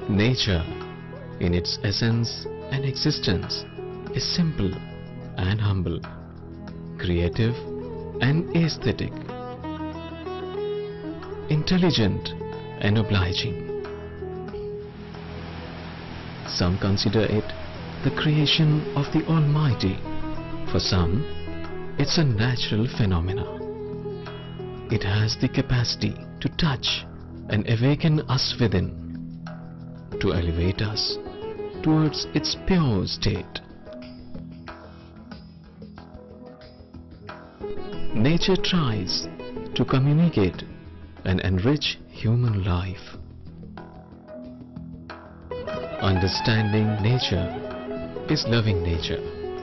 Nature, in its essence and existence, is simple and humble, creative and aesthetic, intelligent and obliging. Some consider it the creation of the Almighty. For some, it's a natural phenomena. It has the capacity to touch and awaken us within, to elevate us towards its pure state. Nature tries to communicate and enrich human life. Understanding nature is loving nature.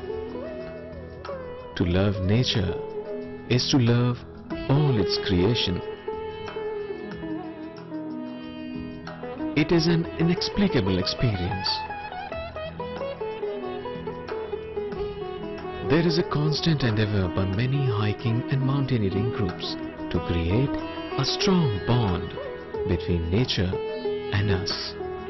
To love nature is to love all its creation. It is an inexplicable experience. There is a constant endeavor by many hiking and mountaineering groups to create a strong bond between nature and us.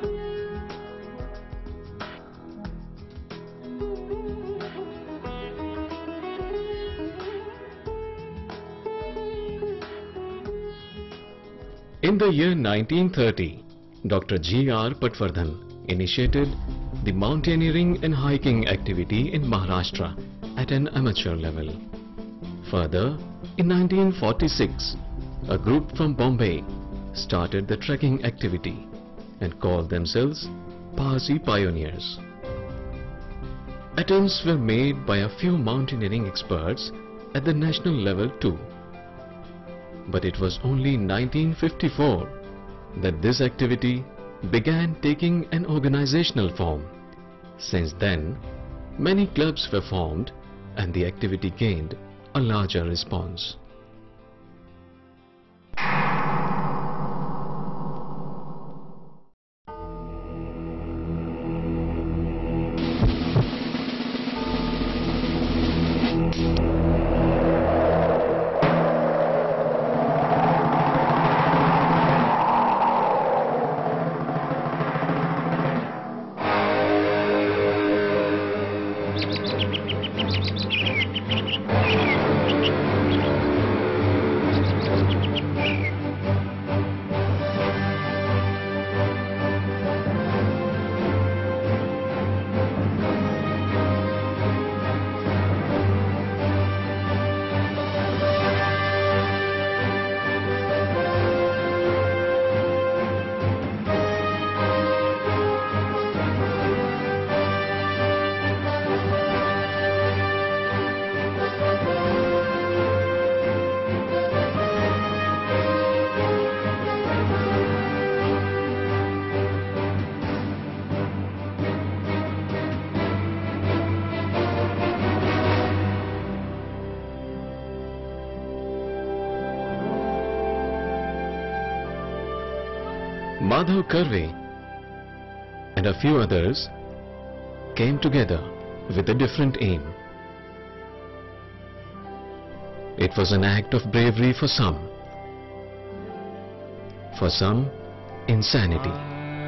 In the year 1930, Dr. G.R. Patwardhan initiated the mountaineering and hiking activity in Maharashtra at an amateur level. Further, in 1946, a group from Bombay started the trekking activity and called themselves Parsi Pioneers. Attempts were made by a few mountaineering experts at the national level too. But it was only in 1954 that this activity began taking an organizational form. Since then, many clubs were formed and the activity gained a larger response. Madhav Karve and a few others came together with a different aim. It was an act of bravery for some, insanity.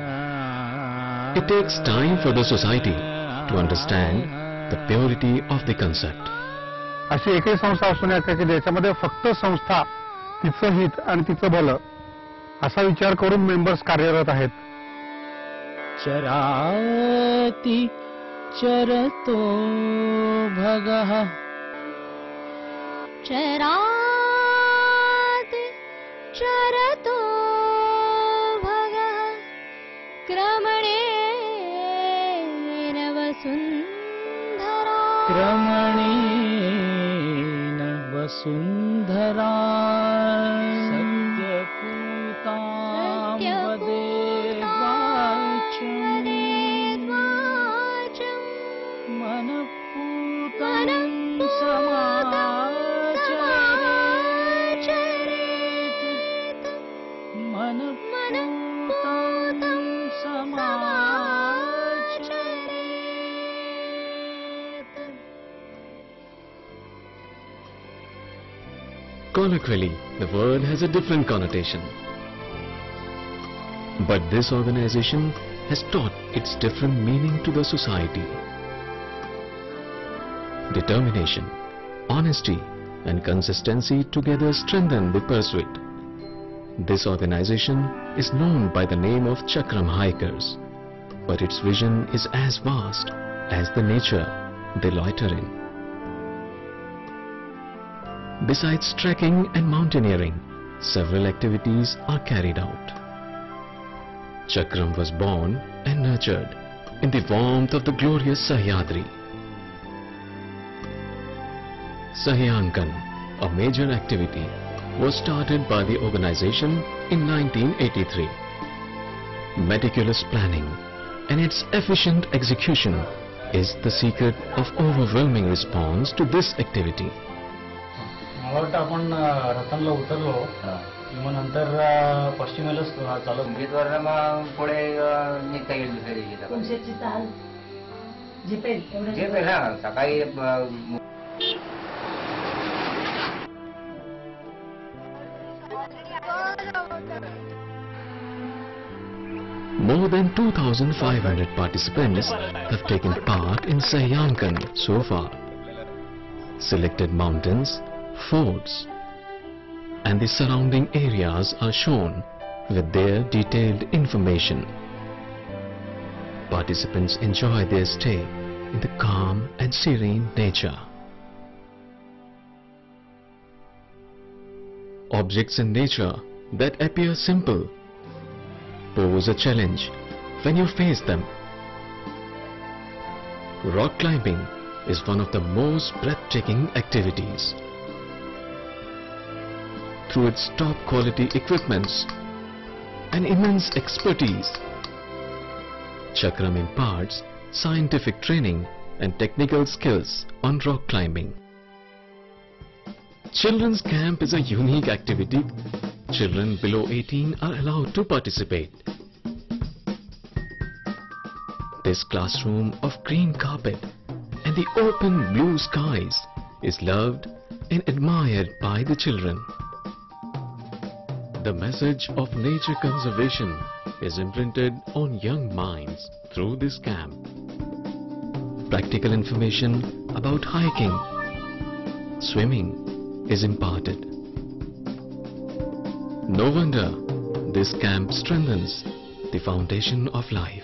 It takes time for the society to understand the purity of the concept. अशी एकही संस्था असू नये की ज्याच्यामध्ये फक्त संस्था तिचं हित आणि तिचं भलं असा विचार करून मेंबर्स कार्यरत आहेत. चराति चरतो भगः चराति चरतो भगः क्रमणेन Vasundhara क्रमणेन Vasundhara Colloquially, the word has a different connotation. But this organization has taught its different meaning to the society. Determination, honesty and consistency together strengthen the pursuit. This organization is known by the name of Chakram Hikers, but its vision is as vast as the nature they loiter in. Besides trekking and mountaineering, several activities are carried out. Chakram was born and nurtured in the warmth of the glorious Sahyadri. Sahyankan, a major activity, was started by the organization in 1983. Meticulous planning and its efficient execution is the secret of overwhelming response to this activity. मला वाटतं आपण रतनला उतरलो की मग नंतर पश्चिमेलाच चालत उमेदवाराला मग पुढे निघता येईल दुसऱ्या दिवशी तुमच्याची चाल झेपेल एवढं जे पहिला सकाळी More than 2,500 participants have taken part in Sahyankan so far. Selected mountains, forts and the surrounding areas are shown with their detailed information. Participants enjoy their stay in the calm and serene nature. Objects in nature that appear simple pose a challenge when you face them. Rock climbing is one of the most breathtaking activities. Through its top quality equipments and immense expertise, Chakram imparts scientific training and technical skills on rock climbing. Children's camp is a unique activity. Children below 18 are allowed to participate. This classroom of green carpet and the open blue skies is loved and admired by the children. The message of nature conservation is imprinted on young minds through this camp. Practical information about hiking, swimming is imparted. No wonder this camp strengthens the foundation of life.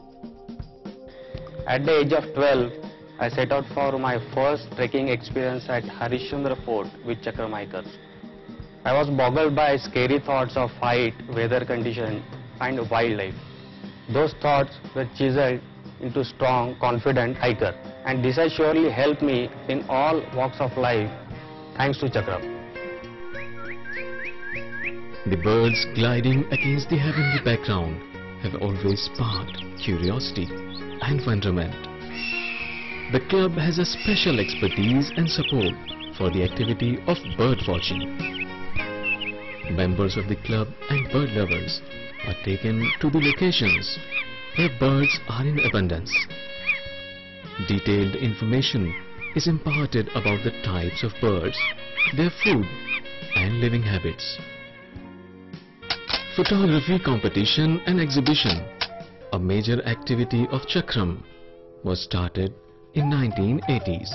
At the age of 12, I set out for my first trekking experience at Harishchandra Fort with Chakram Hikers. I was boggled by scary thoughts of height, weather condition and wildlife. Those thoughts were chiseled into strong, confident hiker, and this has surely helped me in all walks of life thanks to Chakram. The birds gliding against the heavenly background have always sparked curiosity and wonderment. The club has a special expertise and support for the activity of bird watching. Members of the club and bird lovers are taken to the locations where birds are in abundance. Detailed information is imparted about the types of birds, their food and living habits. Photography competition and exhibition, a major activity of Chakram, was started in 1980s.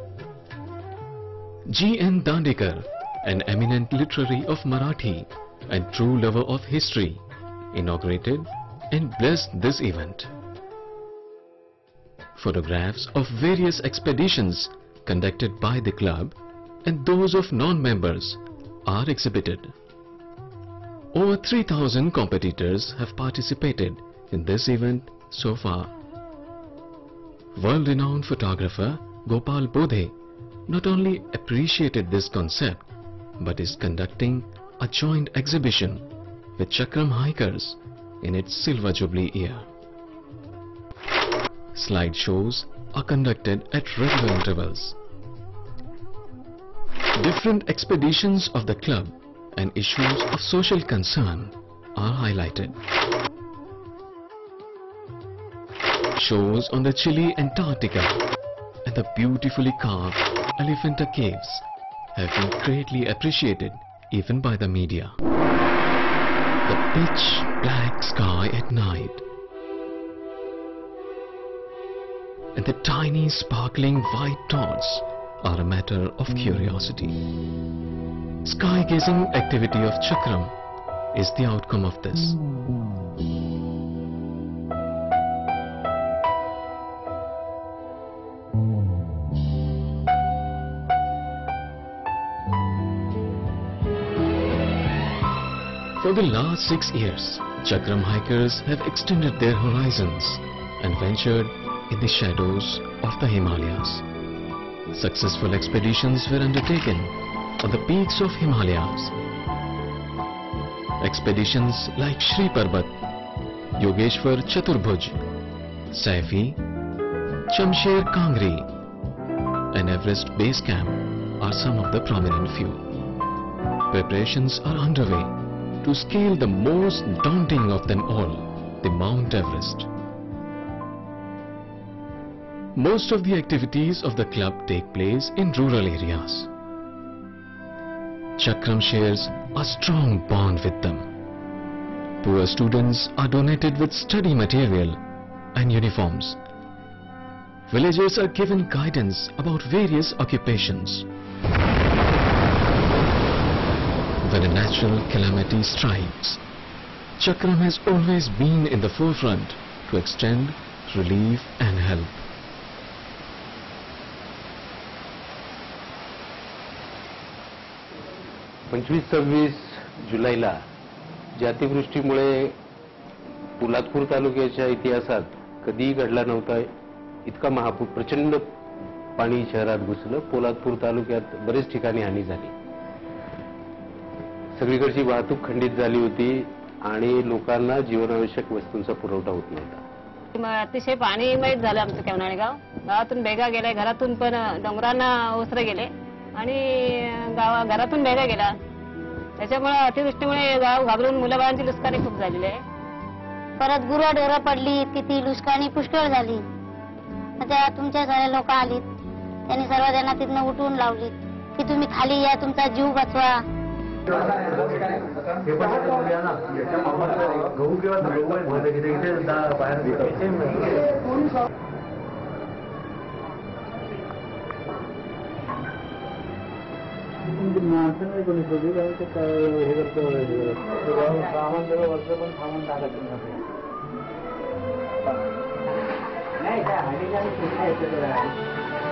G.N. Dandekar, an eminent literary of Marathi and true lover of history, inaugurated and blessed this event. Photographs of various expeditions conducted by the club and those of non-members are exhibited. Over 3,000 competitors have participated in this event so far. World-renowned photographer Gopal Bodhe not only appreciated this concept but is conducting a joint exhibition with Chakram Hikers in its Silver Jubilee year. Slide shows are conducted at regular intervals. Different expeditions of the club and issues of social concern are highlighted. Shows on the chilly Antarctica and the beautifully carved Elephanta caves have been greatly appreciated even by the media. The pitch black sky at night, and the tiny sparkling white dots are a matter of curiosity. Sky-gazing activity of Chakram is the outcome of this. For the last 6 years, Chakram hikers have extended their horizons and ventured in the shadows of the Himalayas. Successful expeditions were undertaken on the peaks of Himalayas. Expeditions like Shri Parbat, Yogeshwar Chaturbhuj, Saifi, Chamsher Kangri and Everest Base Camp are some of the prominent few. Preparations are underway to scale the most daunting of them all, the Mount Everest. Most of the activities of the club take place in rural areas. Chakram shares a strong bond with them. Poor students are donated with study material and uniforms. Villagers are given guidance about various occupations. When a natural calamity strikes, Chakram has always been in the forefront to extend relief and help. पंचवीस जुलैला ज्या अतिवृष्टीमुळे पोलादपूर तालुक्याच्या इतिहासात कधीही घडला नव्हता इतका महापूर प्रचंड पाणी शहरात घुसलं. पोलादपूर तालुक्यात बरेच ठिकाणी हानी झाली. सगळीकडची वाहतूक खंडित झाली होती आणि लोकांना जीवनावश्यक वस्तूंचा पुरवठा होत नव्हता. अतिशय पाणीमय झालं आमचं केवनाळे गाव. गावातून भेगा गेले, घरातून पण डोंगरांना ओसरे गेले आणि घरातून भेगा गेला. त्याच्यामुळे अतिवृष्टीमुळे गाव घाबरून मुलाबाळांची लुस्कानी खूप झालेली आहे. परत गुरंढोरं पडली, किती लुस्कानी पुष्कळ झाली. आता तुमच्या सारे लोक आलीत, त्यांनी सर्वजण तिथनं उठवून लावली की तुम्ही खाली या, तुमचा जीव वाचवा. माणसाने कोणी शोधी काय हे करतो सामान सगळं वर्ष पण थांबून टाकत नाही काय हानी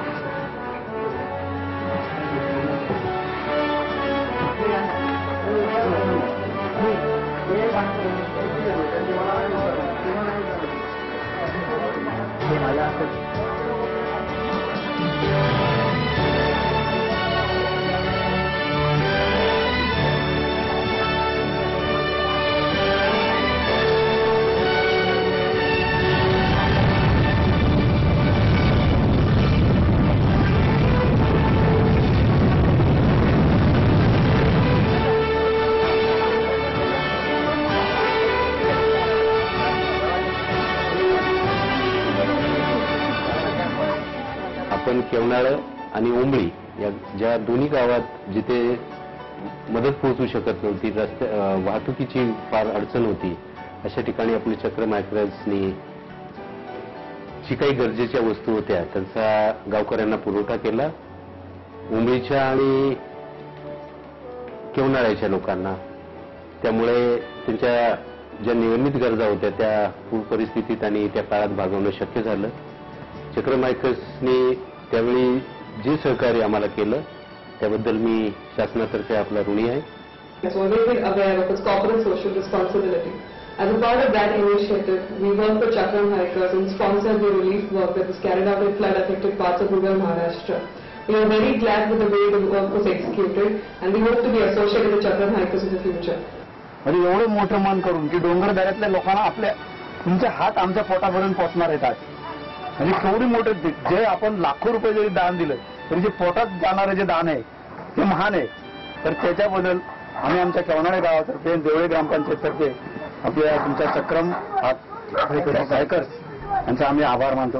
आपण केवनाळ आणि उंबळी या ज्या दोन्ही गावात जिथे मदत पोहोचू शकत नव्हती, वाहतुकीची फार अडचण होती, अशा ठिकाणी आपले चक्रम हायकर्सनी जी काही गरजेच्या वस्तू होत्या त्यांचा गावकऱ्यांना पुरवठा केला. उंबळीच्या आणि केवनाळ्याच्या लोकांना त्यामुळे त्यांच्या ज्या नियमित गरजा होत्या त्या पूर परिस्थितीत आणि त्या काळात भागवणं शक्य झालं. चक्रम हायकर्सनी त्यावेळी जे सहकार्य आम्हाला केलं त्याबद्दल मी शासनातर्फे आपला ऋणी आहे. It's always been aware of its corporate social responsibility. As a part of that initiative, we worked with Chakram Hikers and sponsored the relief work that was carried out in flood-affected parts of rural Maharashtra. We are very glad with the way the work was executed, and we hope to be associated with Chakram Hikers in the future. आणि एवढं मोठं मन करून की डोंगर दऱ्यातल्या लोकांना आपल्या तुमचे हात आमच्या पोटापर्यंत पोहोचणार येतात. आणि केवढी मोठे जे आपण लाखो रुपये जरी दान दिलं तरी जे पोटात जाणारे जे दान आहे ते महान आहे. तर त्याच्याबद्दल आम्ही आमच्या केवनाळे गावातर्फे देवळे ग्रामपंचायततर्फे आपल्या तुमच्या चक्रम हायकर्स यांचा आम्ही आभार मानतो.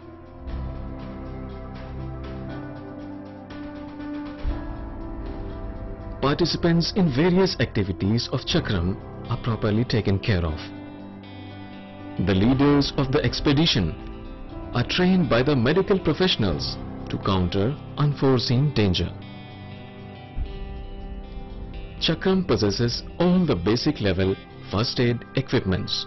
Participants in various activities of Chakram are properly taken care of. The leaders of the expedition are trained by the medical professionals to counter unforeseen danger. Chakram possesses all the basic level first aid equipments.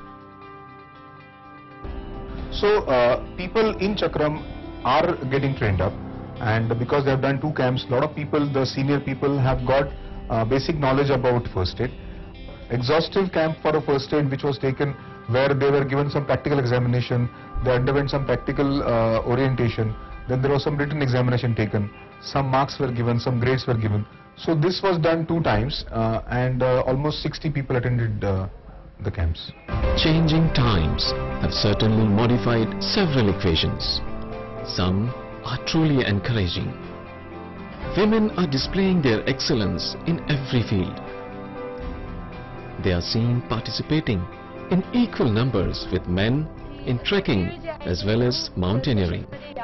So people in Chakram are getting trained up, and because they have done 2 camps, a lot of people, the senior people, have got basic knowledge about first aid. Exhaustive camp for a first aid which was taken, where they were given some practical examination, they underwent some practical orientation, then there was some written examination taken, some marks were given, some grades were given. So this was done 2 times and almost 60 people attended the camps. Changing times have certainly modified several equations. Some are truly encouraging. Women are displaying their excellence in every field. They are seen participating in equal numbers with men in trekking as well as mountaineering.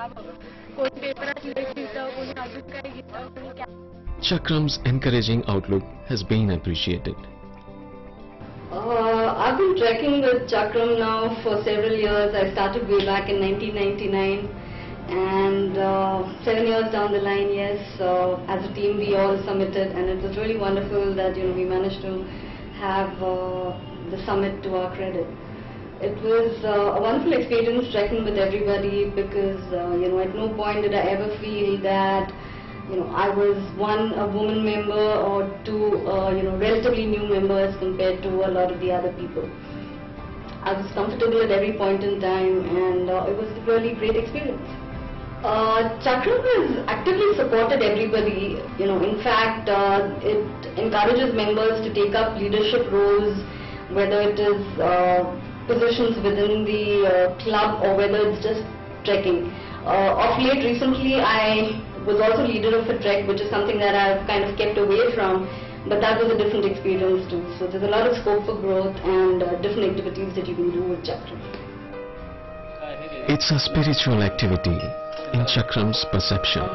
Chakram's encouraging outlook has been appreciated. I've been trekking with Chakram now for several years. I started way back in 1999, and 7 years down the line, yes, as a team we all summited, and it was really wonderful that we managed to have the summit to our credit. It was a wonderful experience trekking with everybody, because at no point did I ever feel that I was a woman member, or 2 relatively new members compared to a lot of the other people. I was comfortable at every point in time, and it was a really great experience. Chakram has actively supported everybody. In fact, it encourages members to take up leadership roles, whether it is positions within the club or whether it's just trekking. Of late, recently, I was also leader of a trek, which is something that I've kind of kept away from, but that was a different experience too. So there's a lot of scope for growth and different activities that you can do with Chakram. It's a spiritual activity in Chakram's perception.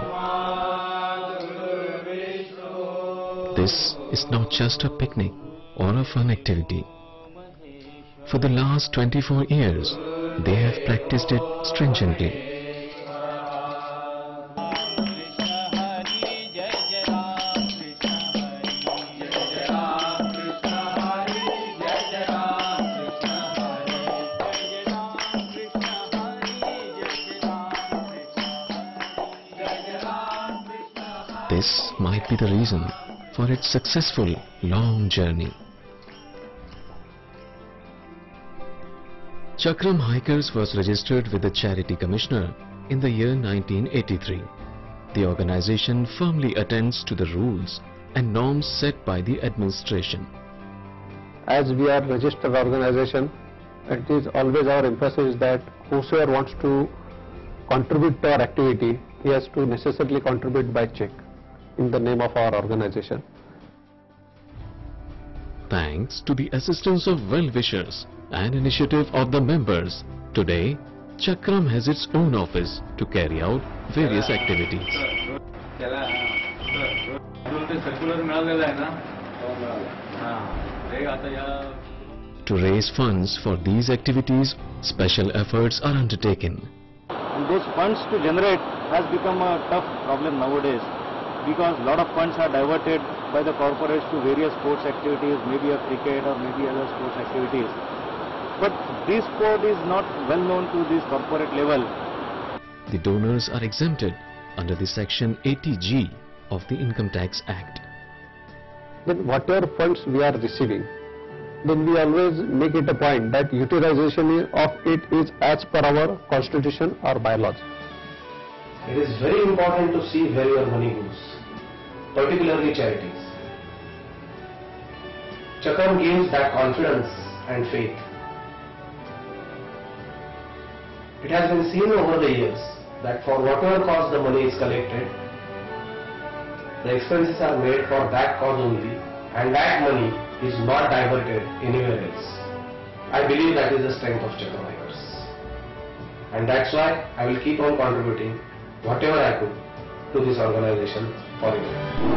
This is not just a picnic or a fun activity. For the last 24 years, they have practiced it stringently. This might be the reason for its successful long journey. Chakram Hikers was registered with the Charity Commissioner in the year 1983. The organization firmly attends to the rules and norms set by the administration. As we are a registered organization, it is always our emphasis that whosoever wants to contribute to our activity, he has to necessarily contribute by check in the name of our organization. Thanks to the assistance of well-wishers and initiative of the members, today Chakram has its own office to carry out various activities. To raise funds for these activities, special efforts are undertaken. And those funds to generate has become a tough problem nowadays, because a lot of funds are diverted by the corporates to various sports activities, maybe a cricket or maybe other sports activities. But this sport is not well known to this corporate level. The donors are exempted under the Section 80G of the Income Tax Act. Then whatever funds we are receiving, then we always make it a point that utilization of it is as per our constitution or bylaws. It is very important to see where your money goes, particularly charities. Chakram gives that confidence and faith. It has been seen over the years that for whatever cause the money is collected, the expenses are made for that cause only, and that money is not diverted anywhere else. I believe that is the strength of Chakram Hikers. And that's why I will keep on contributing whatever I could to this organization forever.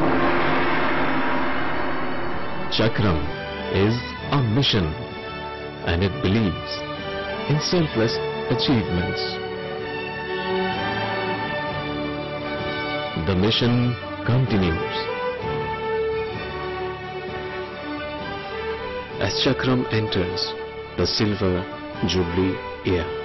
Chakram is a mission, and it believes in selfless achievements. The mission continues. As Chakram enters the silver jubilee year.